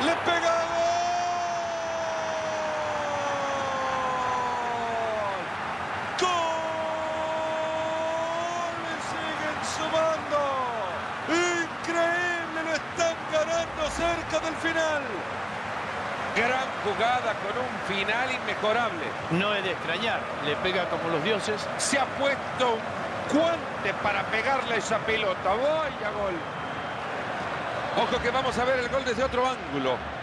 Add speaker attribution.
Speaker 1: ¡Le pega! ¡Gol! ¡Gol! ¡Le siguen sumando! ¡Increíble! Lo están ganando cerca del final.
Speaker 2: Gran jugada con un final inmejorable.
Speaker 3: No es de extrañar, le pega como los dioses.
Speaker 2: Se ha puesto un guante para pegarle esa pelota. ¡Vaya gol! Ojo que vamos a ver el gol desde otro ángulo.